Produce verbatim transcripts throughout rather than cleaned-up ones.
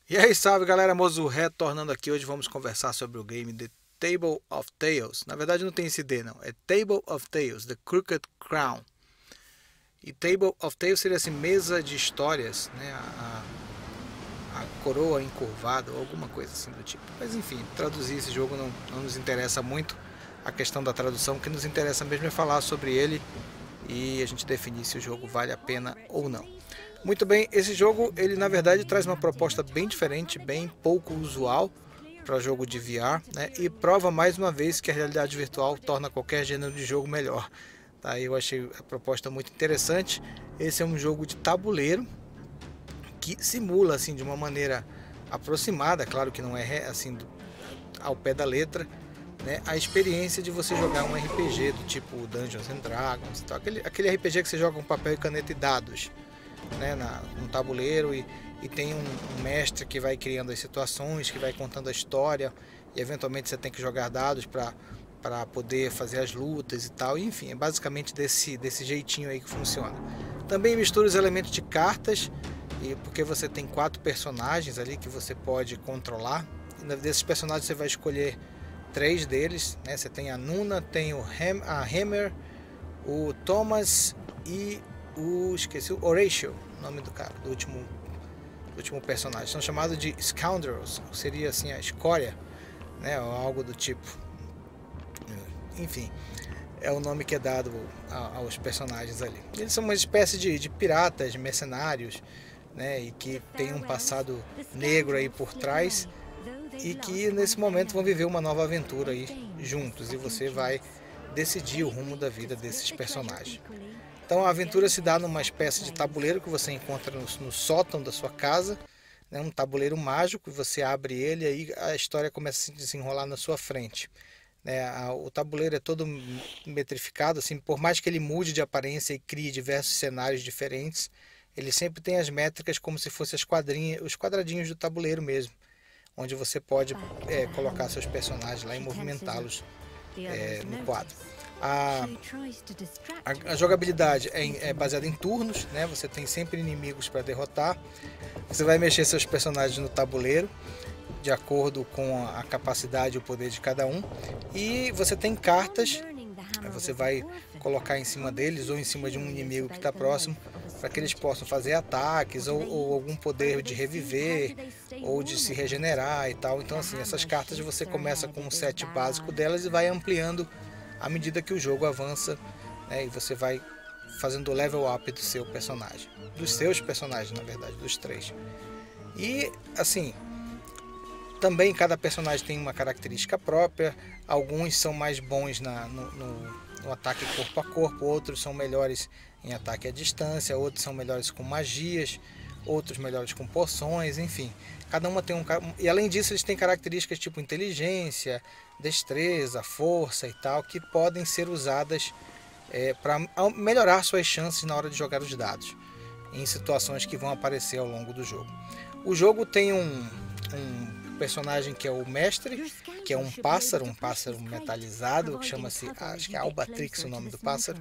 E aí, salve galera, Mozu retornando aqui. Hoje vamos conversar sobre o game The Table of Tales. Na verdade não tem esse D não, é Table of Tales, The Crooked Crown. E Table of Tales seria assim, mesa de histórias, né? A, a, a coroa encurvada ou alguma coisa assim do tipo. Mas enfim, traduzir esse jogo não, não nos interessa muito. A questão da tradução, o que nos interessa mesmo é falar sobre ele e a gente definir se o jogo vale a pena ou não. Muito bem, esse jogo ele na verdade traz uma proposta bem diferente, bem pouco usual para jogo de V R, né? E prova mais uma vez que a realidade virtual torna qualquer gênero de jogo melhor. Tá? Eu achei a proposta muito interessante. Esse é um jogo de tabuleiro que simula assim de uma maneira aproximada, claro que não é assim ao pé da letra, né, a experiência de você jogar um R P G do tipo Dungeons and Dragons, tal. Aquele, aquele R P G que você joga com papel e caneta e dados, né, na, um tabuleiro e, e tem um, um mestre que vai criando as situações, que vai contando a história e eventualmente você tem que jogar dados para para poder fazer as lutas e tal. E, enfim, é basicamente desse, desse jeitinho aí que funciona. Também mistura os elementos de cartas, e porque você tem quatro personagens ali que você pode controlar. E desses personagens você vai escolher três deles, né? Você tem a Nuna, tem o Ham, a Hammer, o Thomas e o esqueci o Horatio, o nome do cara, do último, do último personagem. São chamados de Scoundrels, seria assim a escória, né? Ou algo do tipo. Enfim, é o nome que é dado aos personagens ali. Eles são uma espécie de, de piratas, de mercenários, né? E que tem um passado negro aí por trás e que nesse momento vão viver uma nova aventura aí juntos e você vai decidir o rumo da vida desses personagens. Então a aventura se dá numa espécie de tabuleiro que você encontra no, no sótão da sua casa, né? Um tabuleiro mágico, e você abre ele e aí a história começa a se desenrolar na sua frente. Né? O tabuleiro é todo metrificado, assim, por mais que ele mude de aparência e crie diversos cenários diferentes, ele sempre tem as métricas como se fossem as quadrinhas, os quadradinhos do tabuleiro mesmo, onde você pode é, colocar seus personagens lá e movimentá-los é, no quadro. A, a, a jogabilidade é, é baseada em turnos, né? Você tem sempre inimigos para derrotar. Você vai mexer seus personagens no tabuleiro de acordo com a capacidade e o poder de cada um. E você tem cartas, você vai colocar em cima deles ou em cima de um inimigo que está próximo, para que eles possam fazer ataques ou, ou algum poder de reviver ou de se regenerar e tal. Então assim, essas cartas você começa com um set básico delas e vai ampliando à medida que o jogo avança, né, e você vai fazendo o level up do seu personagem, dos seus personagens na verdade, dos três. E assim, também cada personagem tem uma característica própria. Alguns são mais bons na, no, no, no ataque corpo a corpo, outros são melhores em ataque à distância, outros são melhores com magias, outros melhores com poções, enfim. Cada uma tem um... E além disso eles têm características tipo inteligência, destreza, força e tal, que podem ser usadas é, para melhorar suas chances na hora de jogar os dados, em situações que vão aparecer ao longo do jogo. O jogo tem um... um personagem que é o mestre, que é um pássaro, um pássaro metalizado, que chama-se, acho que é Albatrix o nome do pássaro,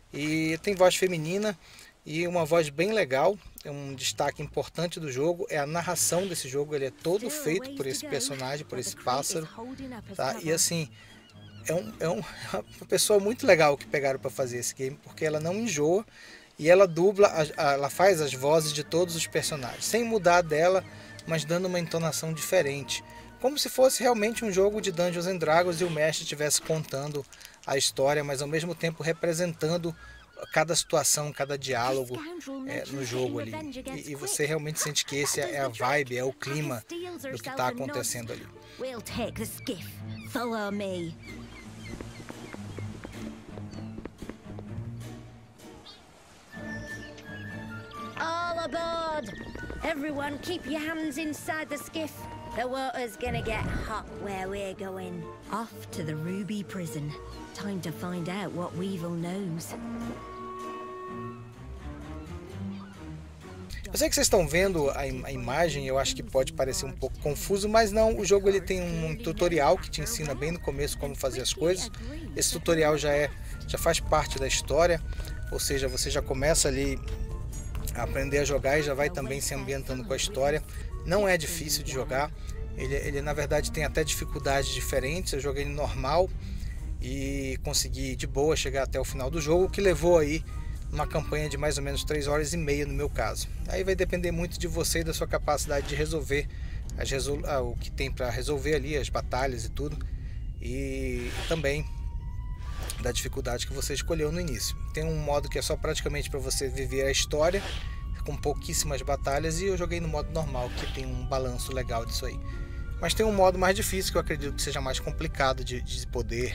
e tem voz feminina e uma voz bem legal. É um destaque importante do jogo é a narração desse jogo, ele é todo feito por esse personagem, por esse pássaro, tá? E assim, é, um, é um, uma pessoa muito legal que pegaram para fazer esse game, porque ela não enjoa e ela dubla, ela faz as vozes de todos os personagens, sem mudar dela, mas dando uma entonação diferente, como se fosse realmente um jogo de Dungeons and Dragons e o mestre estivesse contando a história, mas ao mesmo tempo representando cada situação, cada diálogo é, no jogo ali. E, e você realmente sente que esse é a vibe, é o clima do que está acontecendo ali. All aboard! Everyone keep your hands inside the skiff. The water's gonna get hot where we're going. Off to the Ruby Prison. Time to find out what Weevil knows. Eu sei que vocês estão vendo a, im a imagem, eu acho que pode parecer um pouco confuso, mas não, o jogo ele tem um tutorial que te ensina bem no começo como fazer as coisas. Esse tutorial já, é, já faz parte da história, ou seja, você já começa ali aprender a jogar e já vai também se ambientando com a história. Não é difícil de jogar, ele, ele na verdade tem até dificuldades diferentes. Eu joguei no normal e consegui de boa chegar até o final do jogo, que levou aí uma campanha de mais ou menos três horas e meia no meu caso. Aí vai depender muito de você e da sua capacidade de resolver as resol... ah, o que tem para resolver ali, as batalhas e tudo, e também da dificuldade que você escolheu no início. Tem um modo que é só praticamente para você viver a história, com pouquíssimas batalhas, e eu joguei no modo normal, que tem um balanço legal disso aí. Mas tem um modo mais difícil, que eu acredito que seja mais complicado de, de poder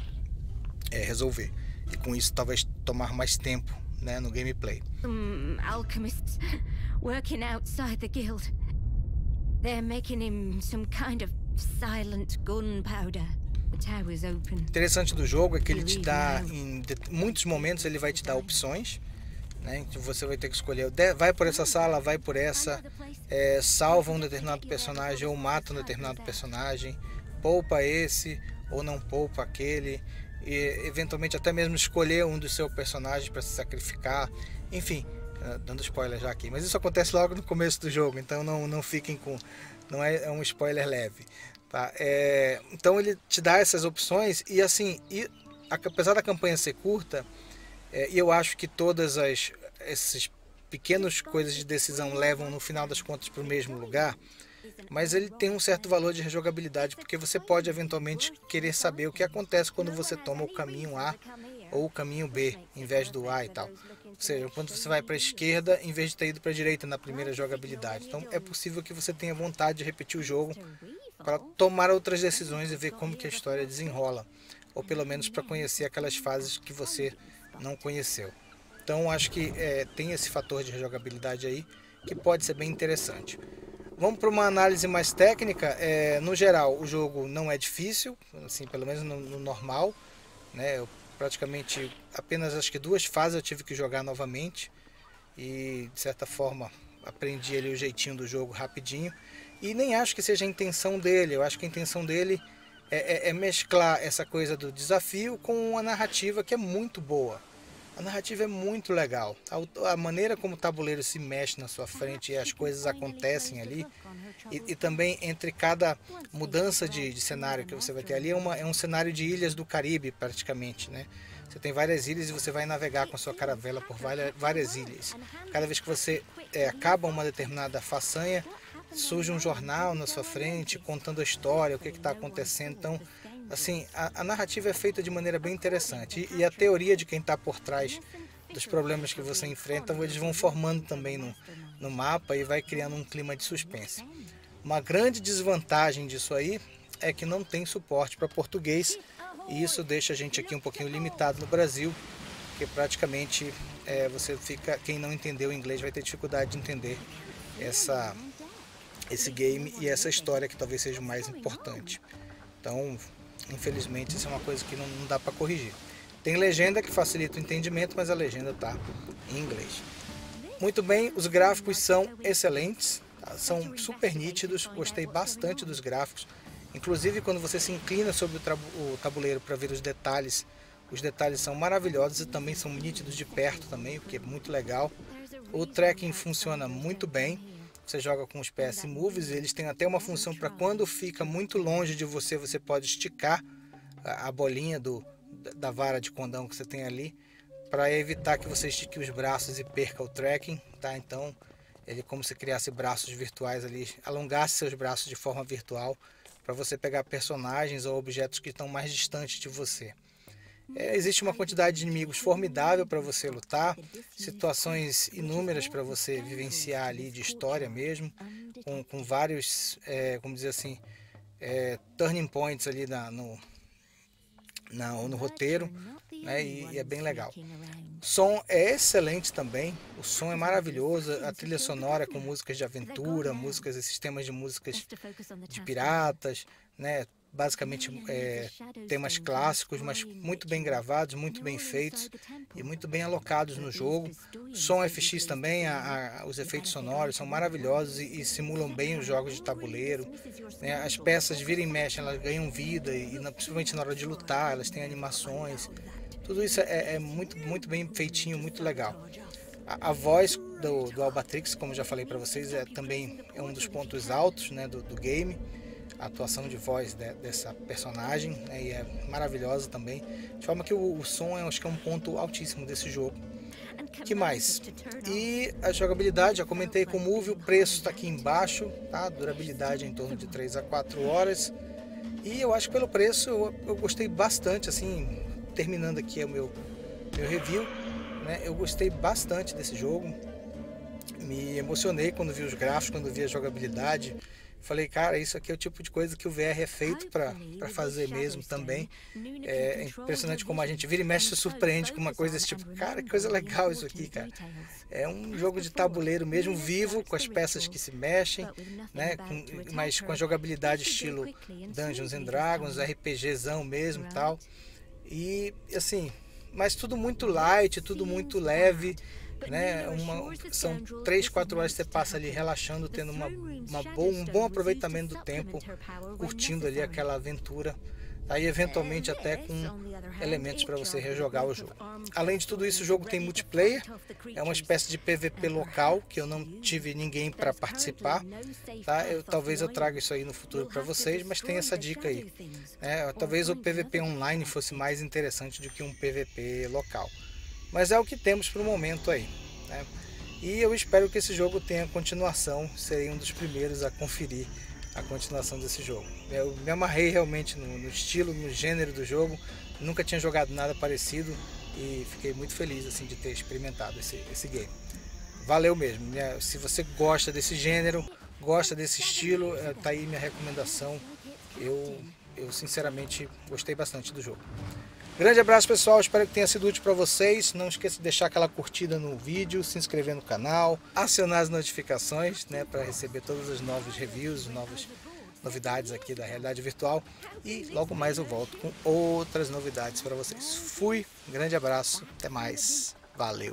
é, resolver, e com isso talvez tomar mais tempo, né, no gameplay. Some alchemists working outside the guild. They're making him some kind of silent gunpowder. The tower's open. Interessante do jogo é que ele te dá, em muitos momentos ele vai te dar opções, né? Então você vai ter que escolher, vai por essa sala, vai por essa, é, salva um determinado personagem ou mata um determinado personagem, poupa esse ou não poupa aquele, e eventualmente até mesmo escolher um dos seus personagens para se sacrificar, enfim, dando spoiler já aqui, mas isso acontece logo no começo do jogo, então não, não fiquem com, não é, é um spoiler leve, tá? É, então ele te dá essas opções e assim, e, apesar da campanha ser curta, é, e eu acho que todas as essas pequenas coisas de decisão levam no final das contas para o mesmo lugar, mas ele tem um certo valor de rejogabilidade, porque você pode eventualmente querer saber o que acontece quando você toma o caminho A ou o caminho B em vez do A e tal. Ou seja, quando você vai para a esquerda em vez de ter ido para a direita na primeira jogabilidade. Então é possível que você tenha vontade de repetir o jogo para tomar outras decisões e ver como que a história desenrola, ou pelo menos para conhecer aquelas fases que você não conheceu. Então acho que é, tem esse fator de rejogabilidade aí que pode ser bem interessante. Vamos para uma análise mais técnica. É, no geral, o jogo não é difícil, assim, pelo menos no, no normal, né? Eu praticamente apenas acho que duas fases eu tive que jogar novamente e de certa forma aprendi ali o jeitinho do jogo rapidinho, e nem acho que seja a intenção dele. Eu acho que a intenção dele é, é, é mesclar essa coisa do desafio com uma narrativa que é muito boa. A narrativa é muito legal, a, a maneira como o tabuleiro se mexe na sua frente e as coisas acontecem ali, e, e também entre cada mudança de, de cenário que você vai ter ali, é, uma, é um cenário de ilhas do Caribe praticamente, né? Você tem várias ilhas e você vai navegar com a sua caravela por várias, várias ilhas. Cada vez que você é, acaba uma determinada façanha, surge um jornal na sua frente contando a história, o que está acontecendo. Então, assim, a, a narrativa é feita de maneira bem interessante, e, e a teoria de quem está por trás dos problemas que você enfrenta, eles vão formando também no, no mapa e vai criando um clima de suspense. Uma grande desvantagem disso aí é que não tem suporte para português, e isso deixa a gente aqui um pouquinho limitado no Brasil, porque praticamente é, você fica, quem não entendeu o inglês vai ter dificuldade de entender essa, esse game e essa história, que talvez seja o mais importante. Então, infelizmente, isso é uma coisa que não, não dá para corrigir. Tem legenda que facilita o entendimento, mas a legenda está em inglês. Muito bem, os gráficos são excelentes, tá? São super nítidos, gostei bastante dos gráficos. Inclusive, quando você se inclina sobre o tabuleiro para ver os detalhes, os detalhes são maravilhosos e também são nítidos de perto também, o que é muito legal. O tracking funciona muito bem. Você joga com os P S Moves, eles têm até uma função para quando fica muito longe de você, você pode esticar a bolinha do, da vara de condão que você tem ali, para evitar que você estique os braços e perca o tracking, tá? Então, ele como se criasse braços virtuais ali, alongasse seus braços de forma virtual, para você pegar personagens ou objetos que estão mais distantes de você. É, existe uma quantidade de inimigos formidável para você lutar, situações inúmeras para você vivenciar ali de história mesmo, com, com vários, é, como dizer assim, é, turning points ali na, no, na, no roteiro, né, e, e é bem legal. O som é excelente também, o som é maravilhoso, a trilha sonora com músicas de aventura, músicas e sistemas de músicas de piratas, né? Basicamente é, temas clássicos, mas muito bem gravados, muito bem feitos e muito bem alocados no jogo. Som F X também, a, a, os efeitos sonoros são maravilhosos e, e simulam bem os jogos de tabuleiro, né? As peças viram e mexem, elas ganham vida, e, e principalmente na hora de lutar, elas têm animações. Tudo isso é, é muito, muito bem feitinho, muito legal. A, a voz do, do Albatrix, como já falei para vocês, é também é um dos pontos altos, né, do, do game. A atuação de voz de, dessa personagem, né, e é maravilhosa também. De forma que o, o som é, acho que é um ponto altíssimo desse jogo. Que mais? E a jogabilidade, já comentei com o Move, o preço está aqui embaixo, tá? Durabilidade em torno de três a quatro horas. E eu acho que pelo preço eu, eu gostei bastante, assim, terminando aqui o meu, meu review, né? Eu gostei bastante desse jogo. Me emocionei quando vi os gráficos, quando vi a jogabilidade. Falei, cara, isso aqui é o tipo de coisa que o V R é feito para fazer mesmo também. É impressionante como a gente vira e mexe se surpreende com uma coisa desse tipo. Cara, que coisa legal isso aqui, cara. É um jogo de tabuleiro mesmo, vivo, com as peças que se mexem, né? Com, mas com a jogabilidade estilo Dungeons and Dragons, RPGzão mesmo e tal. E, assim, mas tudo muito light, tudo muito leve. Né, uma, são três, quatro horas que você passa ali relaxando, tendo uma, uma boa, um bom aproveitamento do tempo, curtindo ali aquela aventura, aí eventualmente até com elementos para você rejogar o jogo. Além de tudo isso, o jogo tem multiplayer, é uma espécie de P V P local, que eu não tive ninguém para participar, tá? Eu, talvez eu traga isso aí no futuro para vocês, mas tem essa dica aí, né? Talvez o P V P online fosse mais interessante do que um P V P local. Mas é o que temos para o momento aí, né? E eu espero que esse jogo tenha continuação. Serei um dos primeiros a conferir a continuação desse jogo. Eu me amarrei realmente no, no estilo, no gênero do jogo. Nunca tinha jogado nada parecido e fiquei muito feliz assim de ter experimentado esse, esse game. Valeu mesmo, né? Se você gosta desse gênero, gosta desse estilo, tá aí minha recomendação. Eu, eu sinceramente gostei bastante do jogo. Grande abraço, pessoal, espero que tenha sido útil para vocês. Não esqueça de deixar aquela curtida no vídeo, se inscrever no canal, acionar as notificações, né, para receber todos os novos reviews, novas novidades aqui da realidade virtual. E logo mais eu volto com outras novidades para vocês. Fui, grande abraço, até mais, valeu!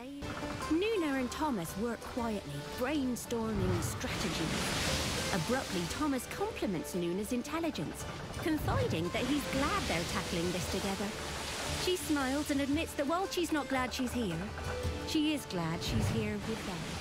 Nuna and Thomas work quietly, brainstorming strategies. Abruptly, Thomas compliments Nuna's intelligence, confiding that he's glad they're tackling this together. She smiles and admits that while she's not glad she's here, she is glad she's here with them.